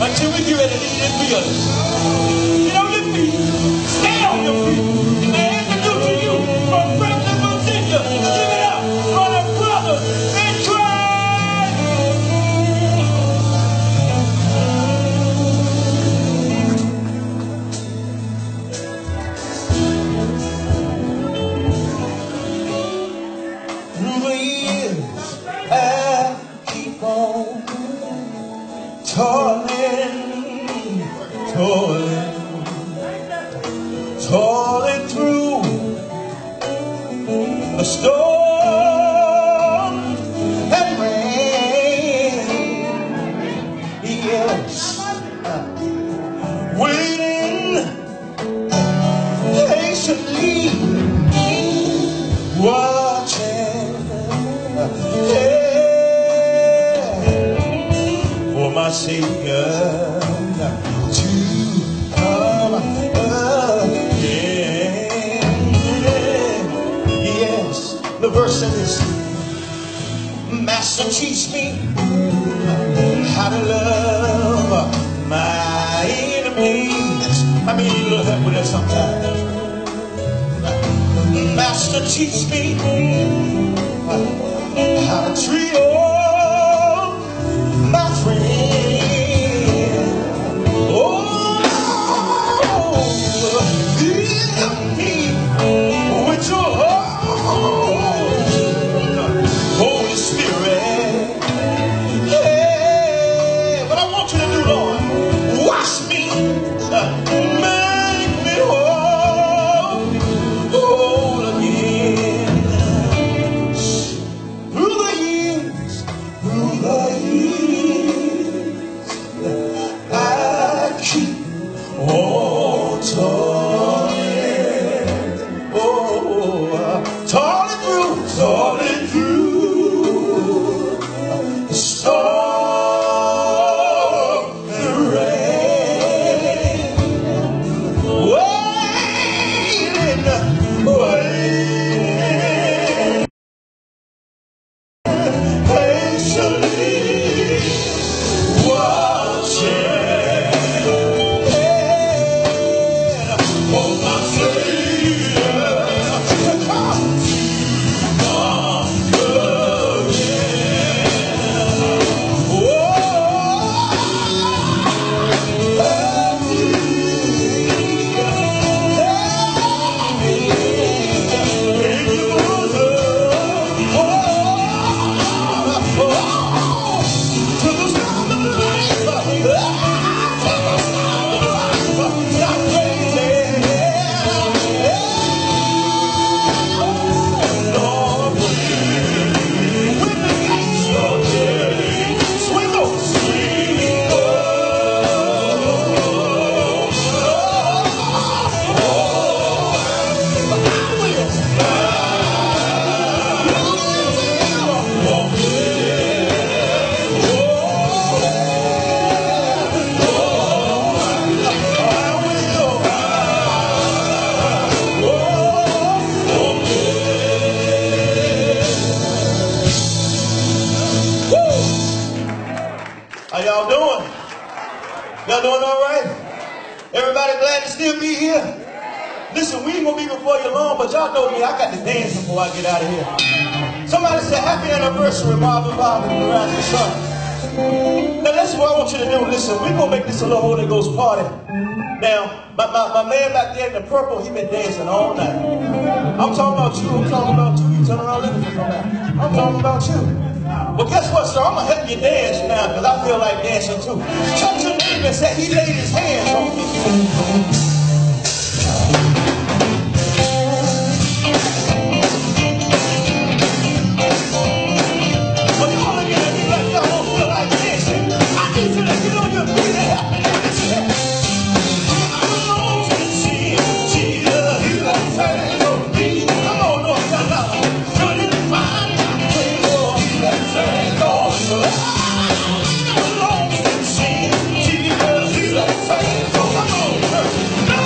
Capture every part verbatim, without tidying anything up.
until we get ready to leave this building. Get on your feet. Stay on your feet. And I introduce to you from Franklin, Virginia. Give it up for the brothers in Christ. Through the years, I keep on toiling, toiling, toiling through the storm and rain. Yes, waiting patiently, watching, yeah, for my Savior to come again. Yes, the verse says, Master, teach me how to love my enemies. I mean, you little help with that sometimes. Master, teach me how to treat all my friends. Oh, fill me with your Holy Spirit. Yeah, but I want you to do, Lord, wash me, make me whole, whole again. Through the years, through the years, I keep on toiling, oh, toiling through, toiling through the storm and rain, waiting, waiting patiently, watching. How y'all doing? Y'all doing all right? Everybody glad to still be here? Listen, we ain't gonna be before you long, but y'all know me, I got to dance before I get out of here. Somebody said, happy anniversary, Marvin Bob and the Rising Sun. Now that's what I want you to do. Listen, we're gonna make this a little Holy Ghost party. Now, my, my, my man back there in the purple, he been dancing all night. I'm talking about you, I'm talking about you. You turn around looking for somebody. I'm talking about you. Well, guess what, sir? I'm going to help you dance now because I feel like dancing too. Touch your neighbor and say, he laid his hands on me. Come on,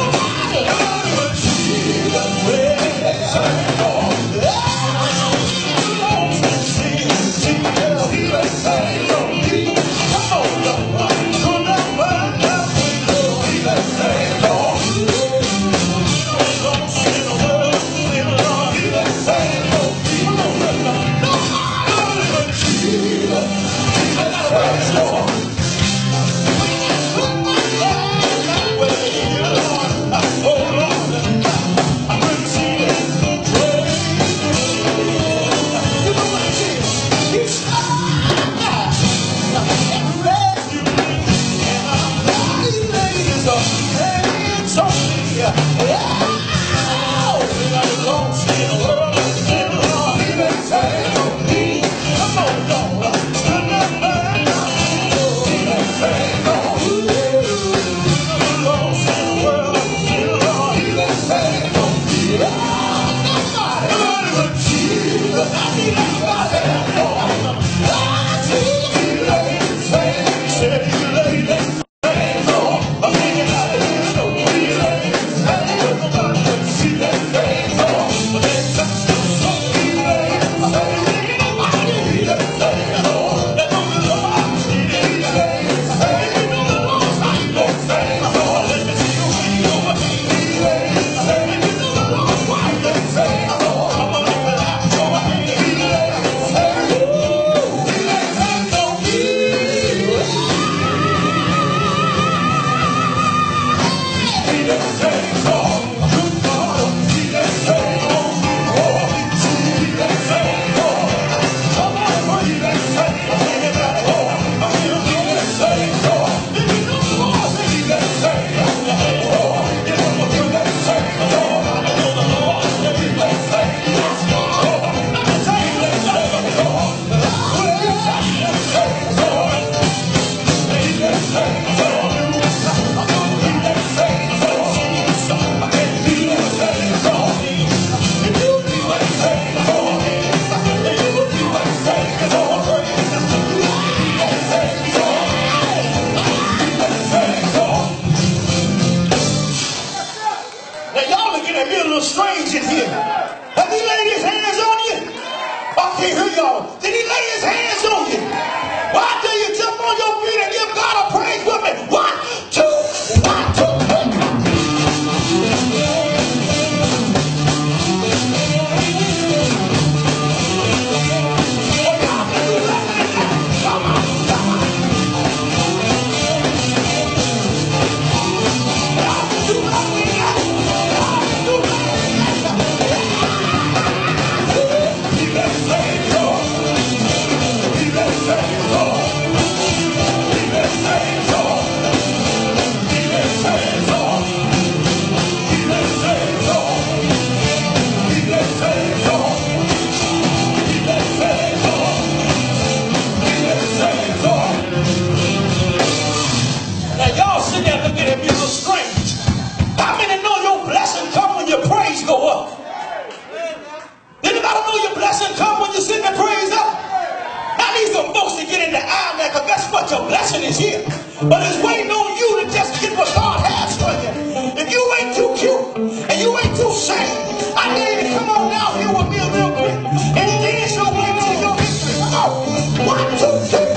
But it's waiting on you to just get what God has for you. If you ain't too cute and you ain't too sexy, I need you to come on down here with me a real quick and dance your way to your victory. Come on. One, two, three.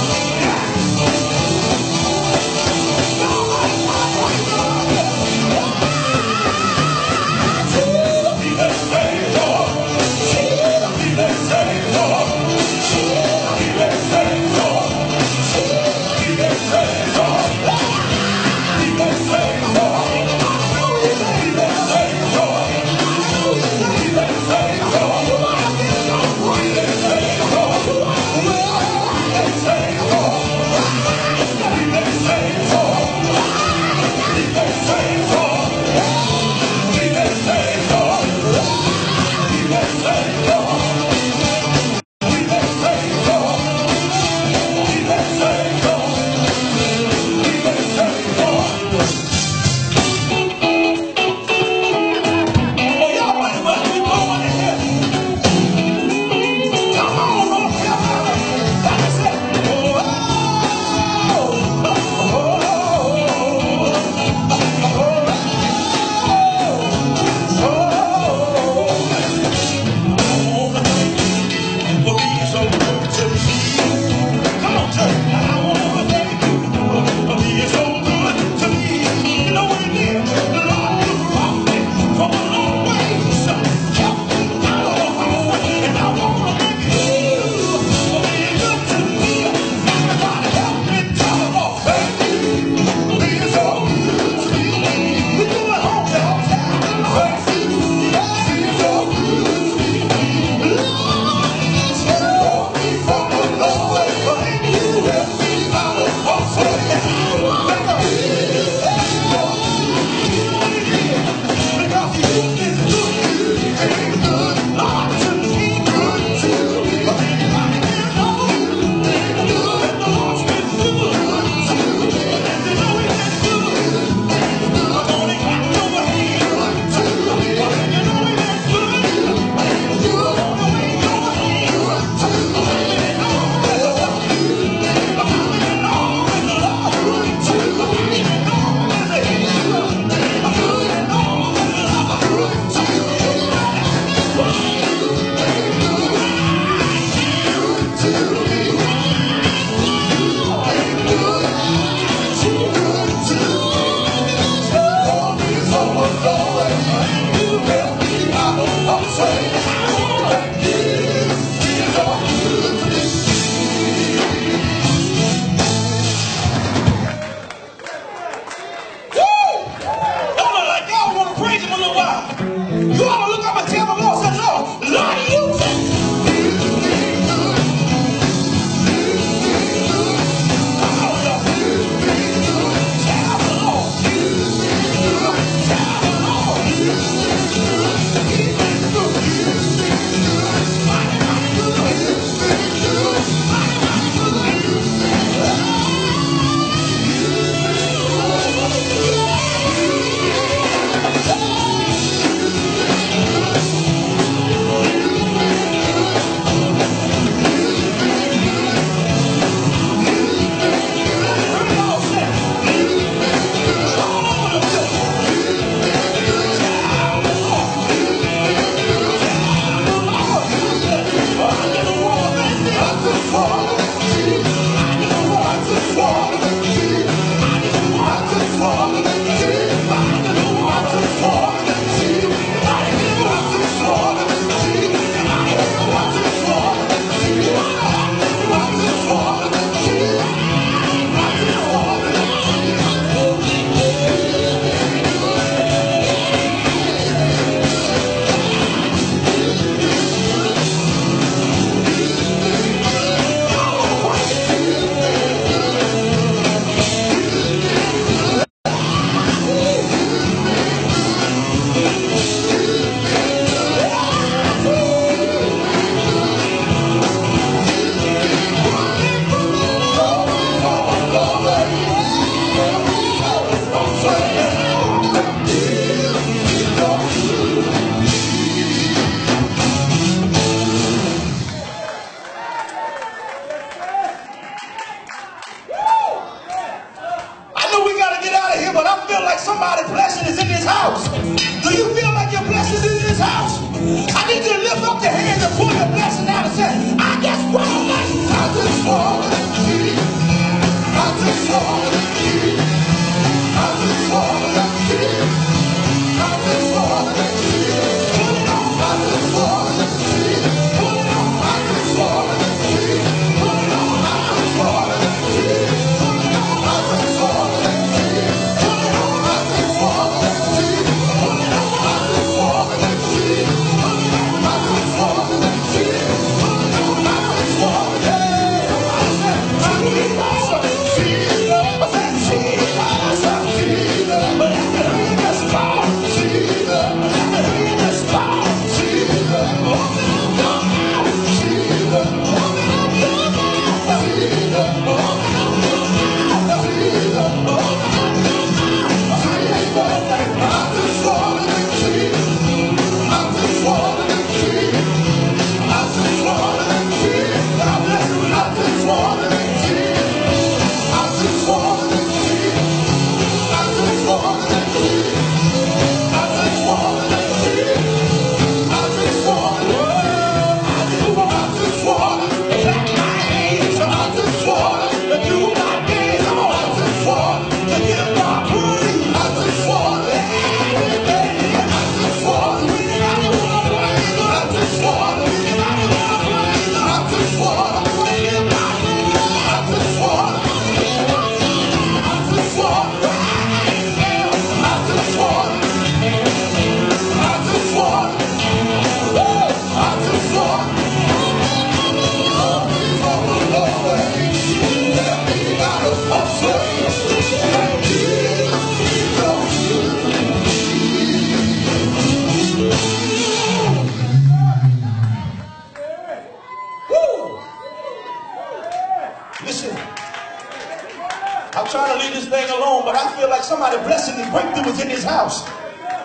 Yeah.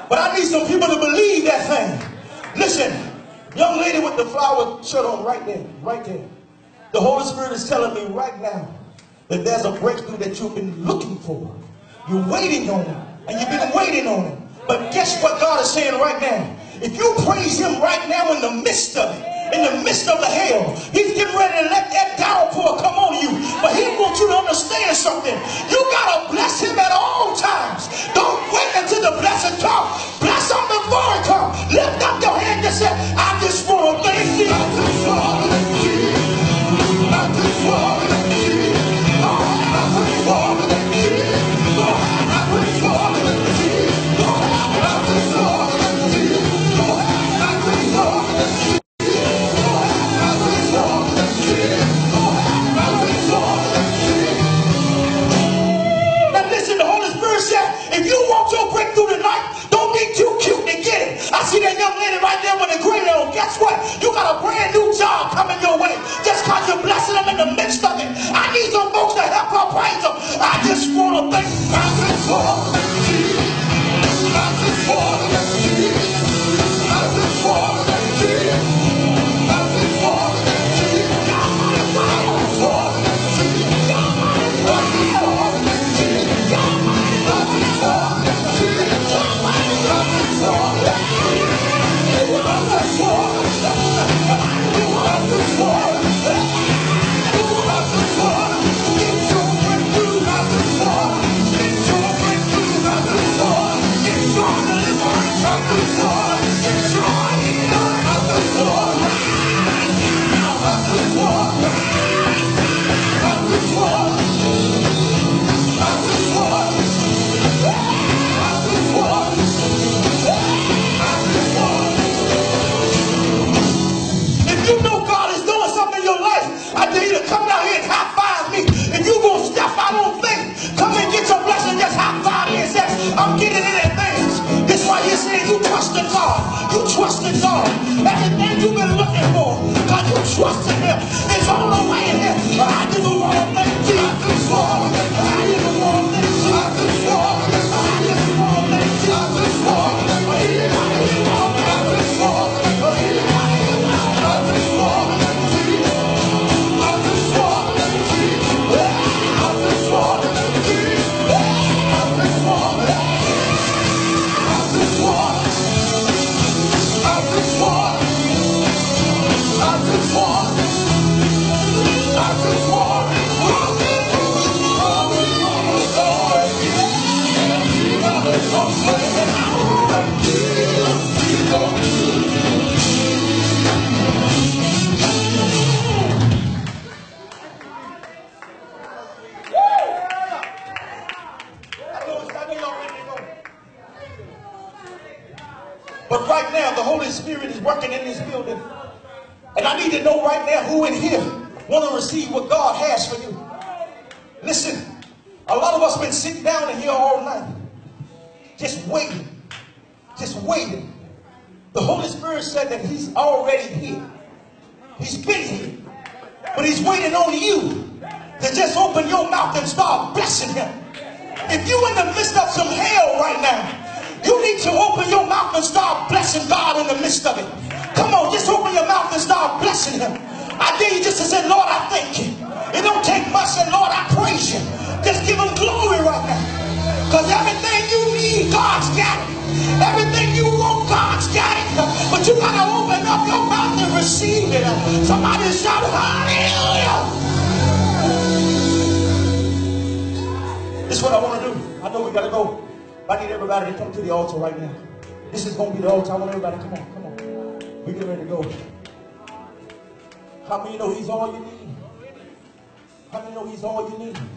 But I need some people to believe that thing. Listen, young lady with the flower shirt on right there, right there. The Holy Spirit is telling me right now that there's a breakthrough that you've been looking for. You're waiting on it, and you've been waiting on it. But guess what God is saying right now? If you praise him right now in the midst of it, in the midst of the hell, he's getting ready to let that downpour come on you. But he wants you to understand something. You got to bless him at all times. Don't wait until the blessing comes. Bless him before it comes. Lift up your hand and say, I just want to thank you. I just want to thank you. I just want to thank you. I just want to thank you. I just want to thank you. I just want to thank you. I just want to thank you. Now listen, the Holy Spirit said, if you want your breakthrough tonight, don't be too cute to get it. I see that young lady right there with the green on. Guess what? You got a brand new job coming your way just because you're blessing them in the midst of it. I need some folks to help her praise them. I just want to thank you. I just want to thank you. I just want to thank you. I just want to thank you. I just want to thank you. I just want to thank you. I just want to thank you. I just want to thank you. I just want to thank you. I just want to thank you. I just want to thank you. I just want to get your breakthrough. I just want to get your breakthrough. I just want to get your deliverance. I just want to get your healing. I just want to right now. I just want to I just want to I just want to I just want to I just want to If you know God is doing something in your life, I dare you to come down here and high five me. If you gonna step out on faith, come and get your blessing, just high five me and say, I'm getting in advance. This is why you're saying you trust in God. You trust in God. Everything you've been looking for, God, you trust in him. It's all the way in here. I just want to thank you. I just want to thank you. I just want to thank you. I just want to thank you. I just want to thank you. I just want to thank you. I just want to thank you. I just want to thank you. I just want to thank you. I just want to thank you. I just want to thank you. I just want to thank you. I just want I just want I just want I just want But right now, the Holy Spirit is working in this building. And I need to know right now who in here want to receive what God has for you. Listen, a lot of us been sitting down in here all night, just waiting, just waiting. The Holy Spirit said that he's already here. He's been here. But he's waiting on you to just open your mouth and start blessing him. If you're in the midst of some hell right now, you need to open your mouth and start blessing God in the midst of it. Come on, just open your mouth and start blessing him. I dare you just to say, Lord, I thank you. It don't take much, and Lord, I praise you. Just give him glory right now. Because everything you need, God's got it. Everything you want, God's got it. But you got to open up your mouth and receive it. Somebody shout, hallelujah. This is what I want to do. I know we got to go. I need everybody to come to the altar right now. This is going to be the altar. I want everybody to come on, come on. We're getting ready to go. How many know he's all you need? How many know he's all you need?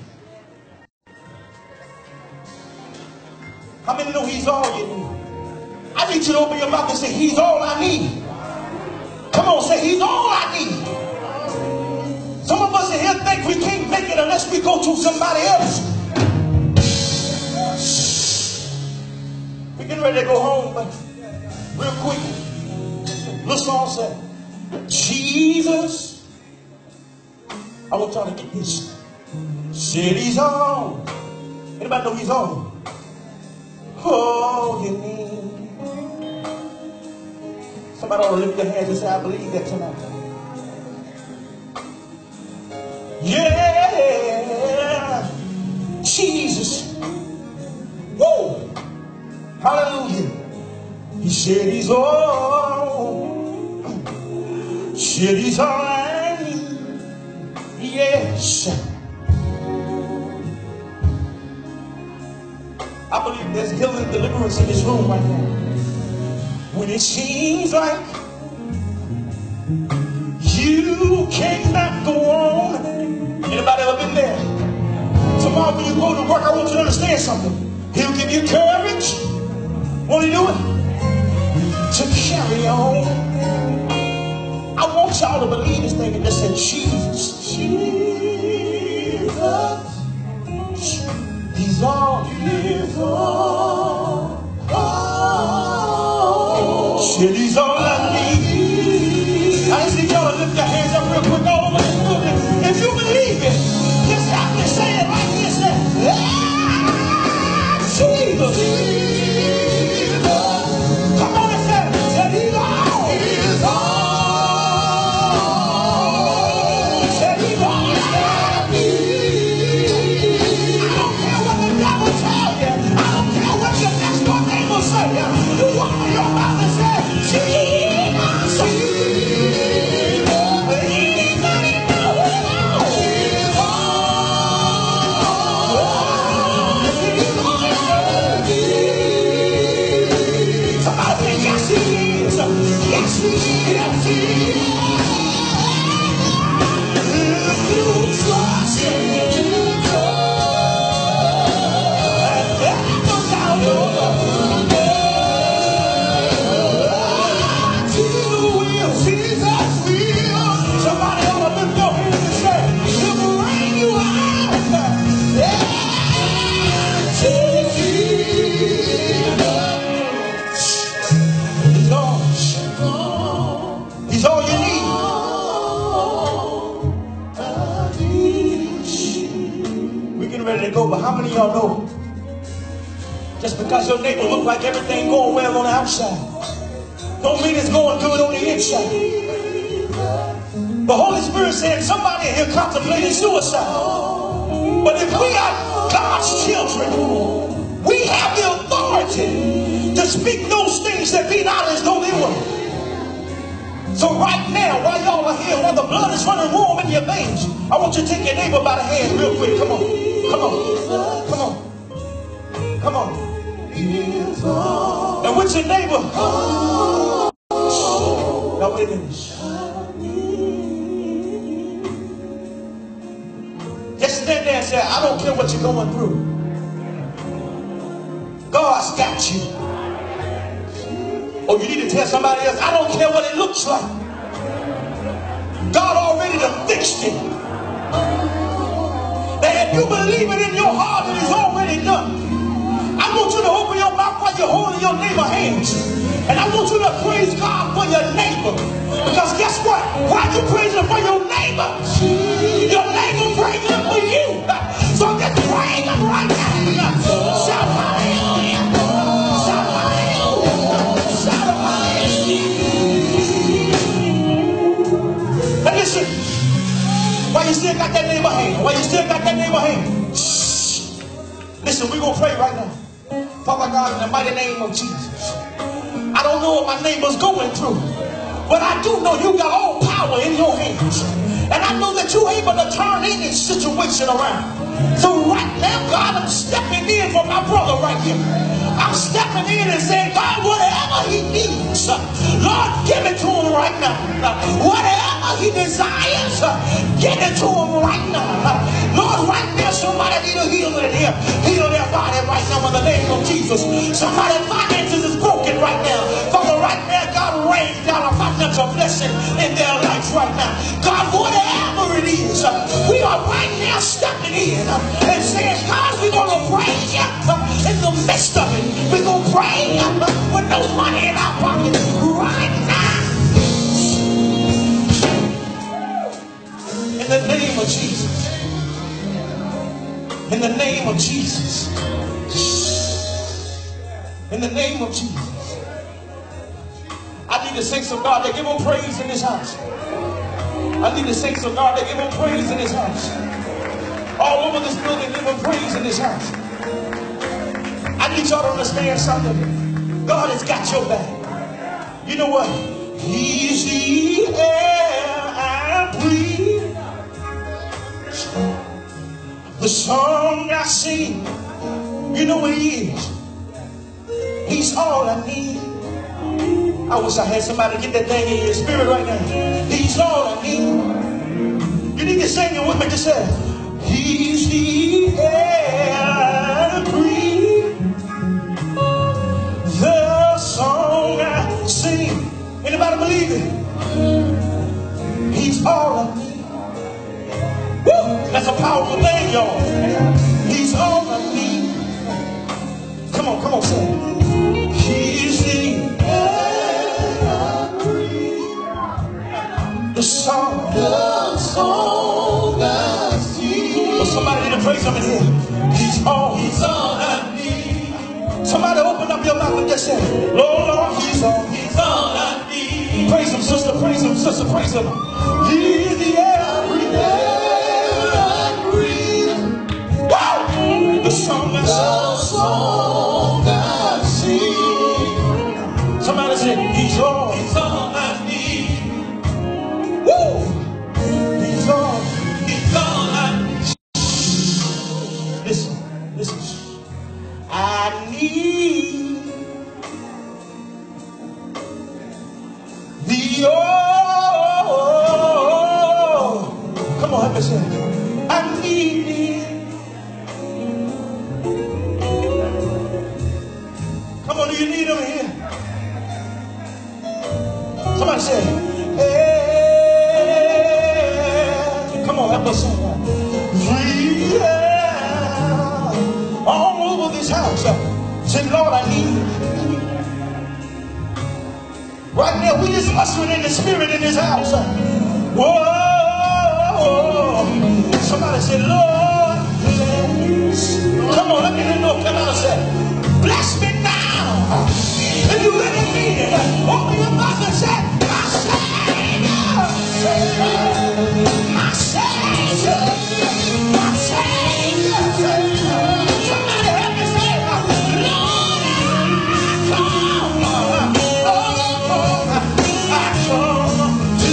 How many know he's all you need? I need you to open your mouth and say, he's all I need. Come on, say, he's all I need. Some of us in here think we can't make it unless we go to somebody else. We're getting ready to go home, but real quick, little song said, Jesus, I want y'all to get this. Said he's all. Anybody know he's all? All you need. Somebody ought to lift their hands and say, I believe that tonight. Yeah. Jesus. Woo. Hallelujah. He said he's all. Said he's all right. Yes. I believe there's healing and deliverance in this room right now. When it seems like you cannot go on. Anybody ever been there? Tomorrow when you go to work, I want you to understand something. He'll give you courage. Won't he do it? To carry on. I want y'all to believe this thing and just say, Jesus, Jesus, he's all, he's all, all. Shit, he's all I need. I just need y'all to lift your hands up real quick all over this building. If you believe it, just have to say it like this. Ah, Jesus. Come on and say it. Say he's all. He's all. Say he's all I need. I don't care what the devil tells you. I don't care what your next door neighbor say. You open your mouth and say, Jesus. But how many of y'all know just because your neighbor look like everything going well on the outside don't mean it's going good on the inside? The Holy Spirit said somebody here contemplating suicide. But if we are God's children, we have the authority to speak those things that be not as though they were. So right now, while y'all are here, while the blood is running warm in your veins, I want you to take your neighbor by the hand real quick. Come on. Come on. Come on. Come on. And with your neighbor. Now wait a minute. Just stand there and say, I don't care what you're going through. God's got you. Or you need to tell somebody else, I don't care what it looks like. God already done fixed it. That if you believe it in your heart, it is already done. I want you to open your mouth while you're holding your neighbor's hands. And I want you to praise God for your neighbor. Because guess what? While you praising for your neighbor, your neighbor praising for you. So just praise him right now. Shout hallelujah. Shout hallelujah. Shout hallelujah. And listen, while you still got that neighbor hand, while you still got that neighbor hand, shh. Listen, we're going to pray right now. Father God, in the mighty name of Jesus. I don't know what my neighbor's going through, but I do know you got all power in your hands. And I know that you're able to turn any situation around. So right now, God, I'm stepping in for my brother right here. I'm stepping in and saying, God, whatever he needs, Lord, give it to him right now. Whatever he desires, give it to him right now. Lord, right now, somebody need a healing in here. Heal their body right now in the name of Jesus. Somebody's finances is broken right now. Father, right now, God, rain down a financial blessing in their life right now. God, whatever it is, we are right now stepping in and saying, God, we're going to praise you in the midst of it. We're going to praise you with no money in our pocket right now. In the name of Jesus. In the name of Jesus. In the name of Jesus. I need the saints of God that give him praise in this house. I need the saints of God that give him praise in this house. All over this building, give him praise in this house. I need y'all to understand something. God has got your back. You know what? He's the air I breathe, the song I sing. You know what he is? He's all I need. I wish I had somebody to get that thing in your spirit right now. He's all I need. You need to sing it with me. Just say, he's the air I breathe, the song I sing. Anybody believe it? He's all I need. Woo! That's a powerful thing, y'all. He's all I need. Come on, come on, say it. He's the air I breathe, the song, the song I sing. Well, somebody need to praise him in here. He's all, he's all I need. Somebody open up your mouth and just say, Lord, Lord, he's all, he's all I need. Praise him, sister, praise him, sister, praise him. He's the air I breathe, air I breathe. Wow! The song I sing. Somebody said, he's all, he's all I need. Woo! He's all, he's all I need. Listen, listen. I need the oh. Come on, help me say it. I need thee. Come on, do you need him here? Somebody say, hey. Come on, help us sing that. Yeah. All over this house. Say, Lord, I need you. Right now, we just ushering in the spirit in this house. Whoa. Somebody say, Lord, bless. Come on, let me know. Come on, say, bless me now. If you really mean it, open your mouth and say, my Savior, my Savior, my Savior. Somebody help me say, Lord, I come, oh, I come to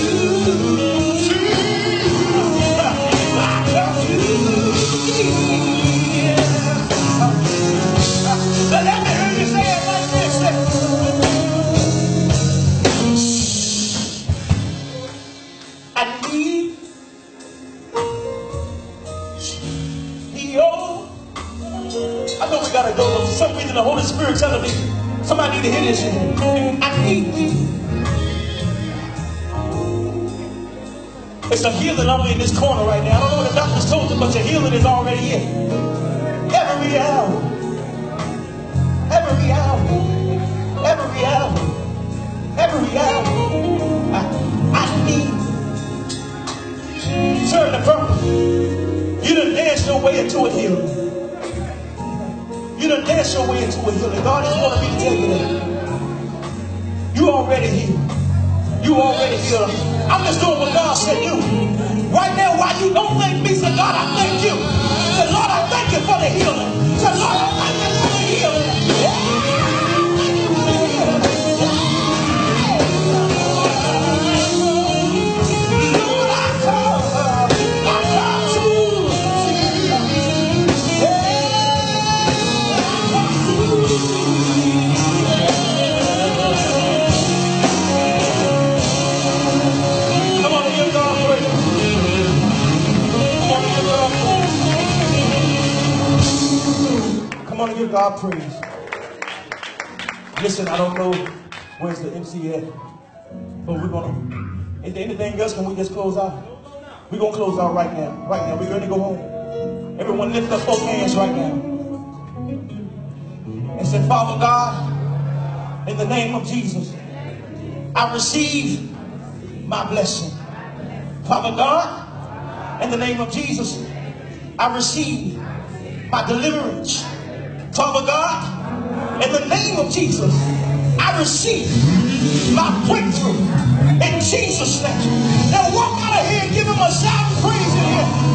you, I come to you. Let me hear you say it like this. I need the old. I know we gotta go, but for some reason the Holy Spirit telling me somebody need to hear this shit. I need thee. It's a healing only in this corner right now. I don't know what the doctors told you, but your healing is already here. Every hour. Every hour, every hour, every hour, I, I need. Turn the purpose. You done dance your way into a healing. You done dance your way into a healing. God just wanted me to tell you that. You already healed. You already healed. I'm just doing what God said do. Right now, while you don't thank me, say, God, I thank you. Say, Lord, I thank you for the healing. Say, Lord, I thank you for the healing. Yeah. Come on and give God praise. Listen, I don't know where's the M C at, but we're gonna. Is there anything else? Can we just close out? We're gonna close out right now. Right now, we're ready to go home. Everyone, lift up both hands right now and say, Father God, in the name of Jesus, I receive my blessing. Father God, in the name of Jesus, I receive my deliverance. Father God, in the name of Jesus, I receive my breakthrough in Jesus' name. Now walk out of here and give him a shout of praise in here.